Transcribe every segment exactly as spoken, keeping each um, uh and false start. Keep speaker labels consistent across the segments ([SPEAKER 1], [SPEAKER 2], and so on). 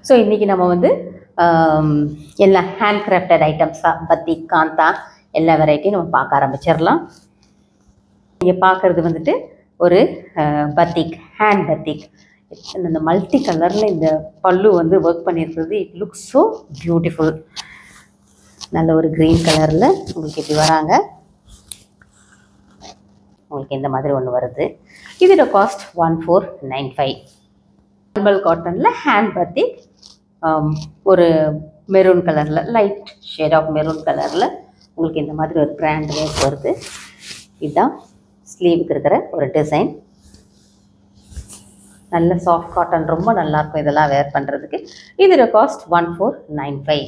[SPEAKER 1] So இன்றைக்கி நம்ம வந்து எல்லா ஹேண்ட் கிராஃப்டட் ஐட்டம்ஸாக பத்திக் காந்தா எல்லா வெரைட்டியும் நம்ம பார்க்க ஆரம்பிச்சிடலாம். நீங்கள் பார்க்குறது வந்துட்டு ஒரு பத்திக், ஹேண்ட் பத்திக். இந்த மல்டி கலரில் இந்த பல்லு வந்து ஒர்க் பண்ணியிருக்கிறது. It looks so beautiful. நல்ல ஒரு க்ரீன் கலரில் உங்களுக்கு இப்படி வராங்க. உங்களுக்கு இந்த மாதிரி ஒன்று வருது. இதோட cost one four nine five. Normal காட்டனில் ஹேண்ட் பத்திக், ஒரு மெரூன் கலரில், லைட் ஷேட் ஆஃப் மெரூன் கலரில் உங்களுக்கு இந்த மாதிரி ஒரு பிராண்ட் வேஸ் வருது. இதுதான் ஸ்லீவுக்கு இருக்கிற ஒரு டிசைன். நல்ல சாஃப்ட் காட்டன், ரொம்ப நல்லாயிருக்கும் இதெல்லாம் வேர் பண்ணுறதுக்கு. இதோட cost one four nine five.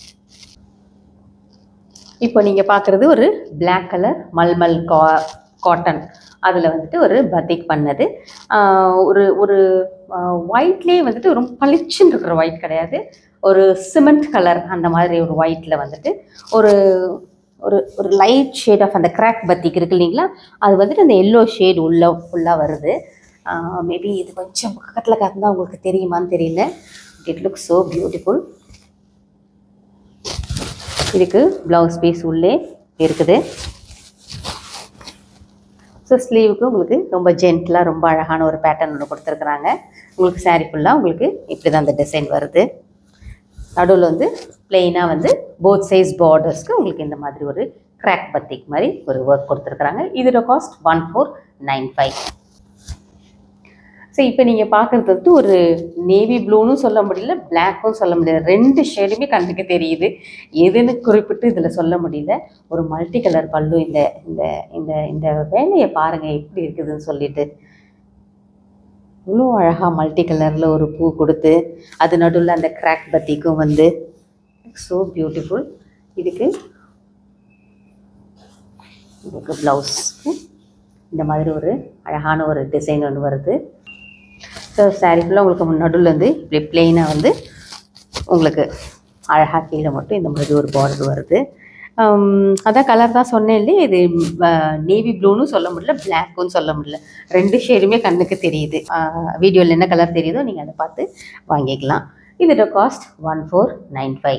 [SPEAKER 1] இப்போ நீங்கள் பார்க்குறது ஒரு பிளாக் கலர் மல்மல் கா காட்டன் அதில் வந்துட்டு ஒரு பத்திக் பண்ணது. ஒரு ஒரு ஒயிட்லேயே வந்துட்டு ரொம்ப பளிச்சுன்னு இருக்கிற ஒயிட் கிடையாது, ஒரு சிமெண்ட் கலர் அந்த மாதிரி ஒரு ஒயிட்டில் வந்துட்டு ஒரு ஒரு ஒரு லைட் ஷேட் ஆஃப் அந்த கிராக் பத்திக் இருக்கு இல்லைங்களா, அது வந்துட்டு அந்த எல்லோ ஷேட் உள்ள ஃபுல்லாக வருது. மேபி இது கொஞ்சம் பக்கத்தில் காட்டினா உங்களுக்கு தெரியுமான்னு தெரியல. It looks so beautiful. இதுக்கு ப்ளவுஸ் பீஸ் உள்ளே இருக்குது. ஸோ ஸ்லீவுக்கு உங்களுக்கு ரொம்ப ஜென்டிலாக ரொம்ப அழகான ஒரு பேட்டர்ன் ஒன்று கொடுத்துருக்குறாங்க. உங்களுக்கு சாரீ ஃபுல்லாக உங்களுக்கு இப்படி தான் அந்த டிசைன் வருது. நடுவில் வந்து பிளெயினாக வந்து போத் சைஸ் பார்டர்ஸ்க்கு உங்களுக்கு இந்த மாதிரி ஒரு கிராக் பத்திக் மாதிரி ஒரு ஒர்க் கொடுத்துருக்குறாங்க. இதோட cost one four nine five. So இப்போ நீங்கள் பார்க்குறது வந்து ஒரு நேவி ப்ளூன்னு சொல்ல முடியல, பிளாக்கும் சொல்ல முடியல, ரெண்டு ஷேடுமே கண்ணுக்கு தெரியுது. எதுன்னு குறிப்பிட்டு இதில் சொல்ல முடியல. ஒரு மல்டி கலர் பல்லு. இந்த இந்த இந்த இந்த வேலையை பாருங்கள் எப்படி இருக்குதுன்னு சொல்லிட்டு. இவ்வளோ அழகாக மல்டி கலரில் ஒரு பூ கொடுத்து அது நடுவில் அந்த கிராக் பத்திக்கும் வந்து ஸோ பியூட்டிஃபுல். இதுக்கு இதுக்கு ப்ளவுஸ்க்கு இந்த மாதிரி ஒரு அழகான ஒரு டிசைன் ஒன்று வருது. ஸோ சாரீ ஃபுல்லாக உங்களுக்கு நடுவில் வந்து இப்படி பிளெயினாக வந்து உங்களுக்கு அழகாக கீழே மட்டும் இந்த மாதிரி ஒரு பார்டர் வருது. அதான் கலர் தான் சொன்னேன் இல்லையே, இது நேவி ப்ளூன்னு சொல்ல முடியல, பிளாக்குன்னு சொல்ல முடியல, ரெண்டு ஷேடுமே கண்ணுக்கு தெரியுது. வீடியோவில் என்ன கலர் தெரியுதோ நீங்கள் அதை பார்த்து வாங்கிக்கலாம். இதோட cost one four nine five.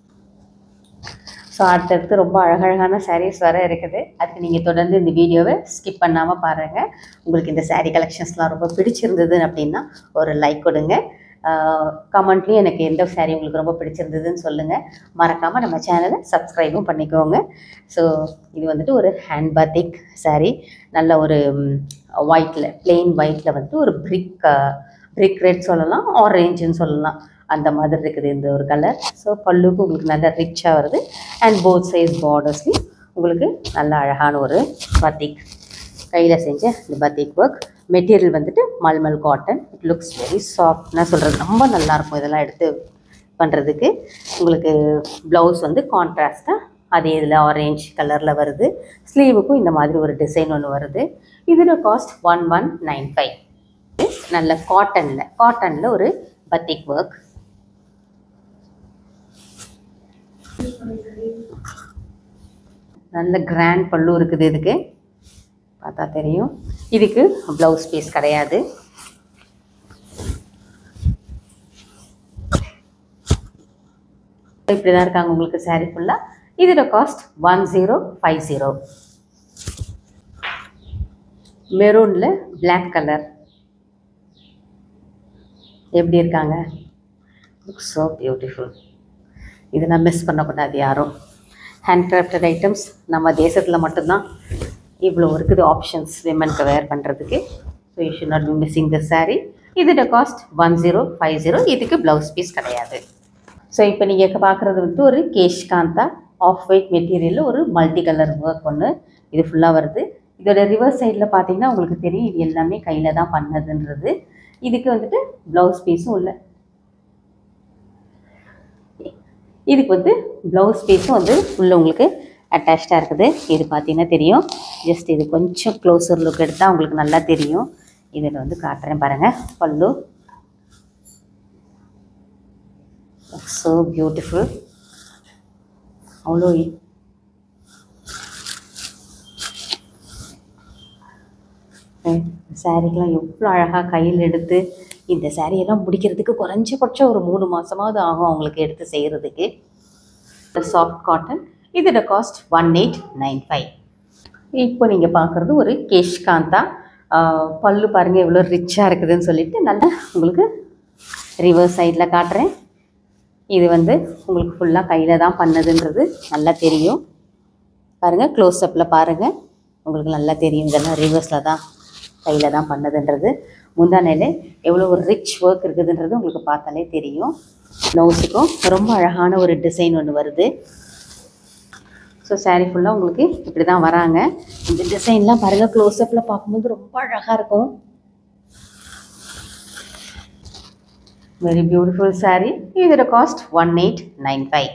[SPEAKER 1] So அடுத்தடுத்து ரொம்ப அழகழகான சாரீஸ் வர இருக்குது. அதுக்கு நீங்கள் தொடர்ந்து இந்த வீடியோவை ஸ்கிப் பண்ணாமல் பாருங்கள். உங்களுக்கு இந்த சாரீ கலெக்ஷன்ஸ்லாம் ரொம்ப பிடிச்சிருந்தது அப்படின்னா ஒரு லைக் கொடுங்க. கமெண்ட்லேயும் எனக்கு எந்த சாரீ உங்களுக்கு ரொம்ப பிடிச்சிருந்ததுன்னு சொல்லுங்கள். மறக்காமல் நம்ம சேனலை சப்ஸ்கிரைபும் பண்ணிக்கோங்க. ஸோ இது வந்துட்டு ஒரு ஹேண்ட் பத்திக் சாரீ. நல்ல ஒரு ஒயிட்டில், பிளெயின் ஒயிட்டில் வந்துட்டு ஒரு பிரிக் பிரிக் ரெட் சொல்லலாம், ஆரேஞ்சுன்னு சொல்லலாம், அந்த மாதிரி இருக்குது இந்த ஒரு கலர். ஸோ பல்லுக்கு உங்களுக்கு நல்ல ரிச்சாக வருது. அண்ட் போத் சைஸ் பார்டர்ஸ்லையும் உங்களுக்கு நல்ல அழகான ஒரு பத்திக், கையில் செஞ்ச இந்த பத்திக் ஒர்க். மெட்டீரியல் வந்துட்டு mulmul cotton. It looks very soft. நான் சொல்கிறது ரொம்ப நல்லாயிருக்கும் இதெல்லாம் எடுத்து பண்ணுறதுக்கு. உங்களுக்கு ப்ளவுஸ் வந்து கான்ட்ராஸ்ட்டாக அதே இதில் ஆரேஞ்ச் கலரில் வருது. ஸ்லீவுக்கும் இந்த மாதிரி ஒரு டிசைன் ஒன்று வருது. இதோட cost one one nine five. நல்ல காட்டனில் காட்டனில் ஒரு பத்திக் ஒர்க். நல்ல கிராண்ட் பல்லு இருக்குது. இதுக்கு பார்த்தா தெரியும். இதுக்கு ப்ளவுஸ் பீஸ் கிடையாது. இப்படி தான் இருக்காங்க உங்களுக்கு சாரீ ஃபுல்லாக. இதோட cost one zero five zero. மெரூனில் பிளாக் கலர் எப்படி இருக்காங்க. Looks so beautiful. இதெல்லாம் மிஸ் பண்ணக்கூடாது யாரும். ஹேண்ட் கிராஃப்டட் ஐட்டம்ஸ் நம்ம தேசத்தில் மட்டும்தான் இவ்வளோ இருக்குது ஆப்ஷன்ஸ் விமனுக்கு வேர் பண்ணுறதுக்கு. So you should not be missing this sari. இதோட cost one zero five zero. இதுக்கு ப்ளவுஸ் பீஸ் கிடையாது. ஸோ இப்போ நீங்கள் பார்க்குறது வந்து ஒரு கேஷ் காந்தா ஆஃப் ஒயிட் மெட்டீரியலில் ஒரு மல்டி கலர் ஒர்க் ஒன்று இது ஃபுல்லாக வருது. இதோட ரிவர்ஸ் சைடில் பார்த்தீங்கன்னா உங்களுக்கு தெரியும் இது எல்லாமே கையில் தான் பண்ணதுன்றது. இதுக்கு வந்துட்டு ப்ளவுஸ் பீஸும் இல்லை. இதுக்கு வந்து ப்ளவுஸ் பீஸும் வந்து உள்ளே உங்களுக்கு அட்டாச்சாக இருக்குது. இது பார்த்தீங்கன்னா தெரியும். ஜஸ்ட் இது கொஞ்சம் க்ளோஸர் லுக் எடுத்தால் உங்களுக்கு நல்லா தெரியும். இதில் வந்து காட்டுறேன் பாருங்கள். பல்லு ஸோ பியூட்டிஃபுல். அவ்வளோ சாரீக்கெலாம் எவ்வளோ அழகாக கையில் எடுத்து இந்த சாரியெல்லாம் முடிக்கிறதுக்கு குறைஞ்சபட்சம் ஒரு மூணு மாதமாவது ஆகும் அவங்களுக்கு எடுத்து செய்கிறதுக்கு. சாஃப்ட் காட்டன், இதோட cost one eight nine five. இப்போ நீங்கள் பார்க்குறது ஒரு கேஷ்காந்தா. பல்லு பாருங்கள் எவ்வளோ ரிச்சாக இருக்குதுன்னு சொல்லிட்டு நல்லா உங்களுக்கு ரிவர்ஸ் சைடில் காட்டுறேன். இது வந்து உங்களுக்கு ஃபுல்லாக கையில் தான் பண்ணதுன்றது நல்லா தெரியும். பாருங்கள், க்ளோஸ்அப்பில் பாருங்கள், உங்களுக்கு நல்லா தெரியும். இதெல்லாம் ரிவர்ஸில் தான் கையில் தான் பண்ணதுன்றது. முந்தானையில் எவ்வளோ ஒரு ரிச் ஒர்க் இருக்குதுன்றது உங்களுக்கு பார்த்தாலே தெரியும். ப்ளவுஸுக்கும் ரொம்ப அழகான ஒரு டிசைன் ஒன்று வருது. ஸோ சாரீ ஃபுல்லாக உங்களுக்கு இப்படி தான் வராங்க. இந்த டிசைன்லாம் பாருங்கள், க்ளோஸ்அப்பில் பார்க்கும்போது ரொம்ப அழகாக இருக்கும். Very beautiful sari. இதோட cost one eight nine five.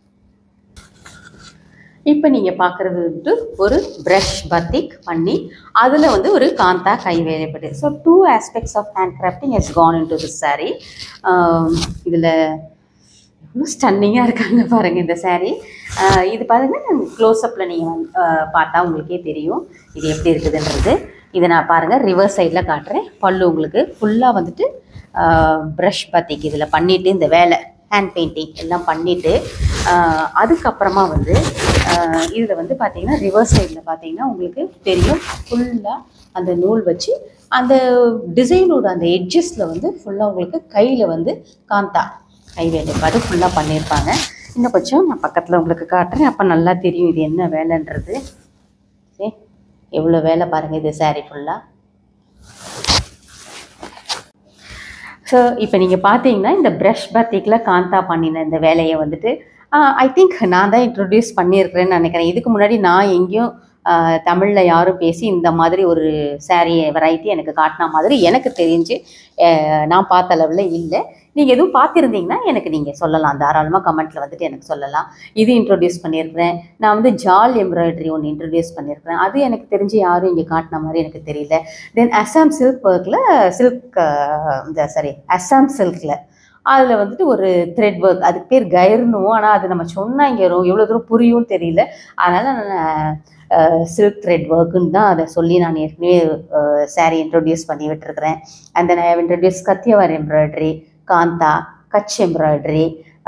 [SPEAKER 1] இப்போ நீங்கள் பார்க்குறது வந்துட்டு ஒரு ப்ரஷ் பத்திக் பண்ணி அதில் வந்து ஒரு காந்தா கை வேலைப்பட்டு. So two aspects of hand crafting has gone in to this sari. இதில் எவ்வளோ ஸ்டன்னிங்காக இருக்காங்க பாருங்கள் இந்த சாரீ. இது பாருங்கள், க்ளோஸ்அப்பில் நீங்கள் பார்த்தா உங்களுக்கே தெரியும் இது எப்படி இருக்குதுன்றது. இதை நான் பாருங்கள் ரிவர்ஸ் சைடில் காட்டுறேன். பல்லு உங்களுக்கு ஃபுல்லாக வந்துட்டு ப்ரஷ் பத்திக் இதில் பண்ணிவிட்டு இந்த வேலை ஹேண்ட் பெயிண்டிங் எல்லாம் பண்ணிவிட்டு அதுக்கப்புறமா வந்து இதில் வந்து பார்த்திங்கன்னா ரிவர்ஸ் சைடில் பார்த்திங்கன்னா உங்களுக்கு தெரியும் ஃபுல்லாக அந்த நூல் வச்சு அந்த டிசைனோட அந்த எட்ஜஸில் வந்து ஃபுல்லாக உங்களுக்கு கையில் வந்து காந்தா கை வேலைப்பாடு ஃபுல்லாக பண்ணியிருப்பாங்க. இன்னும் கொஞ்சம் நான் பக்கத்தில் உங்களுக்கு காட்டுறேன், அப்போ நல்லா தெரியும் இது என்ன வேலைன்றது. சரி, எவ்வளோ வேலை பாருங்கள் இது சாரீ ஃபுல்லாக. ஸோ இப்போ நீங்கள் பார்த்தீங்கன்னா இந்த ப்ரஷ் பத்திக்கில் காந்தா பண்ணின இந்த வேலையை வந்துட்டு ஐ திங்க் நான் தான் இன்ட்ரொடியூஸ் பண்ணியிருக்கிறேன்னு நினைக்கிறேன். இதுக்கு முன்னாடி நான் எங்கேயும் தமிழில் யாரும் பேசி இந்த மாதிரி ஒரு சாரீ வெரைட்டி எனக்கு காட்டின மாதிரி எனக்கு தெரிஞ்சு நான் பார்த்த அளவில் இல்லை. நீங்கள் எதுவும் பார்த்துருந்தீங்கன்னா எனக்கு நீங்கள் சொல்லலாம், தாராளமாக கமெண்ட்டில் வந்துட்டு எனக்கு சொல்லலாம். இது இன்ட்ரொடியூஸ் பண்ணியிருக்கிறேன். நான் வந்து ஜால் எம்ப்ராய்டரி ஒன்று இன்ட்ரொடியூஸ் பண்ணியிருக்கிறேன். அது எனக்கு தெரிஞ்சு யாரும் இங்கே காட்டின மாதிரி எனக்கு தெரியல. தென் அஸ்ஸாம் சில்க் ஒர்க்கில் சில்க் இந்த சாரி அஸ்ஸாம் சில்கில் அதில் வந்துட்டு ஒரு த்ரெட் ஒர்க், அதுக்கு பேர் கயிறுன்னுவோம். ஆனால் அது நம்ம சொன்னால் இங்கே எவ்வளோ தூரம் புரியும்னு தெரியல. அதனால் நான் சில்க் த்ரெட் ஒர்க்குன்னு தான் அதை சொல்லி நான் ஏற்கனவே சாரீ இன்ட்ரொடியூஸ் பண்ணி விட்டுருக்கிறேன். And then I have introduce Kathiawar embroidery, kantha, Kutch embroidery,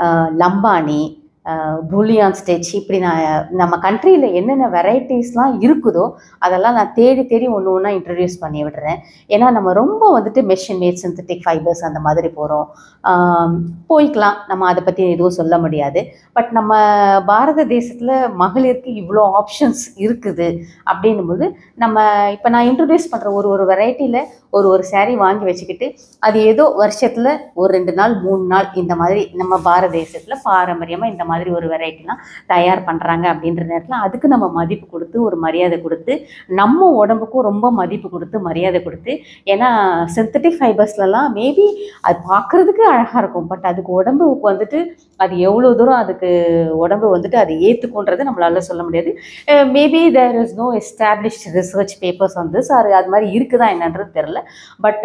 [SPEAKER 1] Lambani, புலியான் ஸ்டிச், இப்படி நான் நம்ம கண்ட்ரியில் என்னென்ன வெரைட்டிஸ்லாம் இருக்குதோ அதெல்லாம் நான் தேடி தேடி ஒன்று ஒன்றா இன்ட்ரடியூஸ் பண்ணி விடுறேன். ஏன்னா நம்ம ரொம்ப வந்துட்டு மெஷின் மேட் சிந்தட்டிக் ஃபைபர்ஸ் அந்த மாதிரி போகிறோம் போய்க்கலாம், நம்ம அதை பற்றி எதுவும் சொல்ல முடியாது. பட் நம்ம பாரத தேசத்தில் மகளிருக்கு இவ்வளோ ஆப்ஷன்ஸ் இருக்குது அப்படின்னும்போது நம்ம இப்போ நான் இன்ட்ரடியூஸ் பண்ணுற ஒரு ஒரு வெரைட்டியில் ஒரு ஒரு சாரீ வாங்கி வச்சுக்கிட்டு அது ஏதோ வருஷத்தில் ஒரு ரெண்டு நாள் மூணு நாள் இந்த மாதிரி நம்ம பாரத தேசத்தில் பாரம்பரியமாக இந்த மாதிரி ஒரு வெரைட்டிலாம் தயார் பண்ணுறாங்க அப்படின்ற நேரத்தில் அதுக்கு நம்ம மதிப்பு கொடுத்து ஒரு மரியாதை கொடுத்து நம்ம உடம்புக்கும் ரொம்ப மதிப்பு கொடுத்து மரியாதை கொடுத்து, ஏன்னா சிந்தட்டிக் ஃபைபர்ஸ்லலாம் மேபி அது பார்க்குறதுக்கு அழகாக இருக்கும், பட் அதுக்கு உடம்புக்கு வந்துட்டு அது எவ்வளோ தூரம் அதுக்கு உடம்பு வந்துட்டு அது ஏற்றுக்கொன்றது நம்மளால சொல்ல முடியாது. Maybe there is no established research papers on this, அது அது மாதிரி இருக்குதா என்னன்றது தெரில. பட்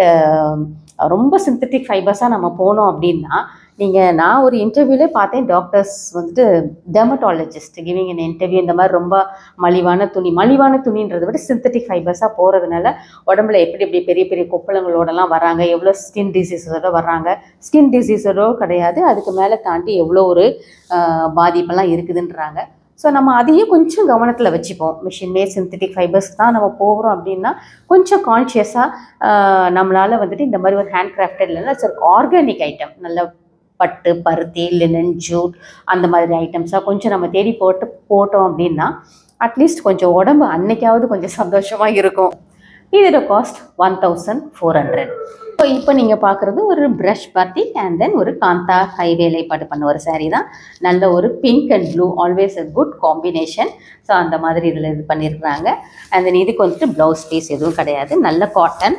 [SPEAKER 1] ரொம்ப சிந்தட்டிக் ஃபைபர்ஸாக நம்ம போனோம் அப்படின்னா நீங்கள் நான் ஒரு இன்டர்வியூலே பார்த்தேன், டாக்டர்ஸ் வந்துட்டு டெர்மட்டாலஜிஸ்ட் கிவிங் அன் இன்டர்வியூ இந்த மாதிரி ரொம்ப மலிவான துணி மலிவான துணின்றதை விட சிந்தட்டிக் ஃபைபர்ஸாக போகிறதுனால உடம்புல எப்படி எப்படி பெரிய பெரிய கொப்பளங்களோடலாம் வராங்க, எவ்வளோ ஸ்கின் டிசீஸோட வர்றாங்க, ஸ்கின் டிசீஸோட கிடையாது அதுக்கு மேலே தாண்டி எவ்வளோ ஒரு பாதிப்பெல்லாம் இருக்குதுன்றாங்க. ஸோ நம்ம அதையும் கொஞ்சம் கவனத்தில் வச்சுப்போம். மிஷின் மேட் சிந்தட்டிக் ஃபைபர்ஸ் தான் நம்ம போகிறோம் அப்படின்னா கொஞ்சம் கான்ஷியஸாக நம்மளால் வந்துட்டு இந்த மாதிரி ஒரு ஹேண்ட் கிராஃப்டட் இல்லைன்னா சார் ஆர்கானிக் ஐட்டம் நல்ல பட்டு பருத்தி லினன் ஜூட் அந்த மாதிரி ஐட்டம்ஸாக கொஞ்சம் நம்ம தேடி போட்டு போட்டோம் அப்படின்னா அட்லீஸ்ட் கொஞ்சம் உடம்பு அன்னைக்காவது கொஞ்சம் சந்தோஷமாக இருக்கும். இதோட cost one thousand four hundred. So இப்போ நீங்கள் பார்க்குறது ஒரு ப்ரஷ் பத்திக் அண்ட் தென் ஒரு காந்தா கை வேலைப்பாடு பண்ண ஒரு சாரீ தான். நல்ல ஒரு pink and blue always a good combination. So அந்த மாதிரி இதில் இது பண்ணியிருக்கிறாங்க. அண்ட் தென் இதுக்கு வந்துட்டு ப்ளவுஸ் பீஸ் எதுவும் கிடையாது, நல்ல காட்டன்.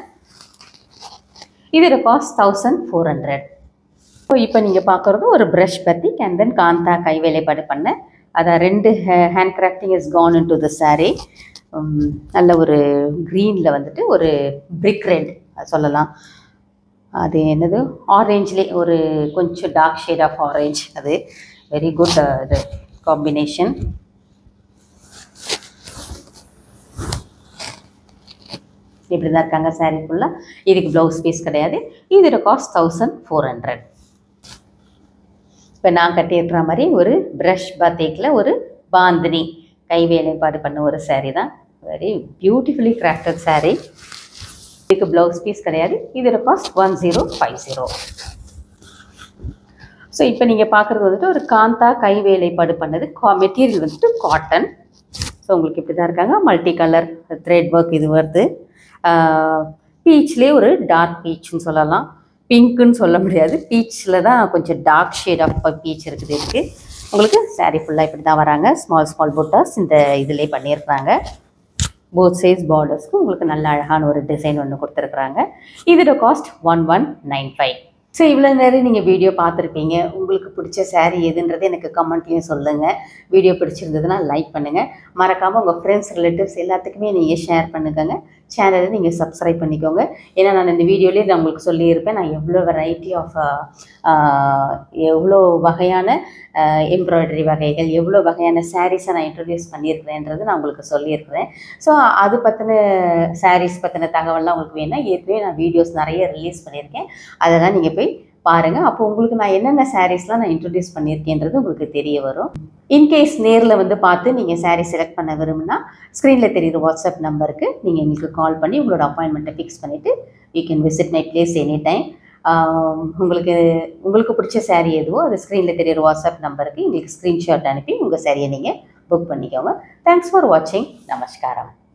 [SPEAKER 1] இதோட cost thousand four hundred. So இப்போ நீங்கள் பார்க்குறது ஒரு brush batik and then kantha கை வேலைப்பாடு பண்ண அதான் ரெண்டு hand crafting is gone in the த சாரீ. நல்ல ஒரு க்ரீனில் வந்துட்டு ஒரு பிரிக் ரெட் சொல்லலாம், அது என்னது ஆரேஞ்சிலே ஒரு கொஞ்சம் டார்க் ஷேட் ஆஃப் ஆரேஞ்ச், அது வெரி குட் இது காம்பினேஷன். இப்படி தான் இருக்காங்க சாரீ ஃபுல்லாக. இதுக்கு ப்ளவுஸ் பீஸ் கிடையாது. இதோட காஸ்ட் தௌசண்ட் ஃபோர் ஹண்ட்ரட். இப்போ நான் கட்டியிருக்கிற மாதிரி ஒரு ப்ரஷ் பத்தேக்கில் ஒரு பாந்தினி கை வேலைப்பாடு பண்ண ஒரு சாரீ தான். Very beautifully crafted sari. இதுக்கு ப்ளவுஸ் பீஸ் கிடையாது. இதோட cost one zero five zero. So இப்போ நீங்கள் பார்க்குறது வந்துட்டு ஒரு காந்தா கை வேலைப்பாடு பண்ணது. கா மெட்டீரியல் வந்துட்டு காட்டன். ஸோ உங்களுக்கு இப்படி தான் இருக்காங்க. மல்டி கலர் த்ரெட் ஒர்க் இது வருது. பீச்லேயே ஒரு டார்க் பீச்சுன்னு சொல்லலாம், பிங்க்குன்னு சொல்ல முடியாது. பீச்சில் தான் கொஞ்சம் டார்க் ஷேட் ஆஃப் பீச் இருக்குது. இருக்குது உங்களுக்கு சாரீ ஃபுல்லாக இப்படி தான் வராங்க. ஸ்மால் ஸ்மால் புட்டாஸ் இந்த இதிலே பண்ணியிருக்கிறாங்க. போத் சைஸ் பார்டர்ஸ்க்கு உங்களுக்கு நல்ல அழகான ஒரு டிசைன் ஒன்று கொடுத்துருக்குறாங்க. இதோட cost one one nine five. So இவ்வளோ நேரம் நீங்கள் வீடியோ பார்த்துருப்பீங்க. உங்களுக்கு பிடிச்ச சாரீ எதுன்றது எனக்கு கமெண்ட்லேயும் சொல்லுங்கள். வீடியோ பிடிச்சிருந்ததுன்னா லைக் பண்ணுங்கள். மறக்காமல் உங்கள் ஃப்ரெண்ட்ஸ் ரிலேட்டிவ்ஸ் எல்லாத்துக்குமே நீங்கள் ஷேர் பண்ணுங்க. சேனலை நீங்கள் சப்ஸ்கிரைப் பண்ணிக்கோங்க. ஏன்னா நான் இந்த வீடியோலேயே நான் உங்களுக்கு சொல்லியிருப்பேன் நான் எவ்வளோ வெரைட்டி ஆஃப் எவ்வளோ வகையான எம்ப்ராய்டரி வகைகள், எவ்வளோ வகையான சாரீஸை நான் இன்ட்ரடியூஸ் பண்ணியிருக்கிறேன்றது நான் உங்களுக்கு சொல்லியிருக்கிறேன். ஸோ அது பற்றின சாரீஸ் பற்றின தகவல்லாம் உங்களுக்கு வேணும்னா ஏற்கனவே நான் வீடியோஸ் நிறைய ரிலீஸ் பண்ணியிருக்கேன். அதெல்லாம் நீங்கள் போய் பாருங்கள். அப்போ உங்களுக்கு நான் என்னென்ன சாரீஸ்லாம் நான் இன்ட்ரடியூஸ் பண்ணியிருக்கேன்றது உங்களுக்கு தெரிய வரும். இன்கேஸ் நேரில் வந்து பார்த்து நீங்கள் சாரீ செலக்ட் பண்ண விரும்புனா ஸ்க்ரீனில் தெரியுற வாட்ஸ்அப் நம்பருக்கு நீங்கள் எங்களுக்கு கால் பண்ணி உங்களோட அப்பாயின்மெண்ட்டை ஃபிக்ஸ் பண்ணிவிட்டு you can visit my place any time. உங்களுக்கு உங்களுக்கு பிடிச்ச சாரீ எதுவோ அது ஸ்க்ரீனில் தெரியுற வாட்ஸ்அப் நம்பருக்கு எங்களுக்கு ஸ்க்ரீன்ஷாட் அனுப்பி உங்கள் சாரியை நீங்கள் புக் பண்ணிக்கோங்க. தேங்க்ஸ் ஃபார் வாட்சிங். நமஸ்காரம்.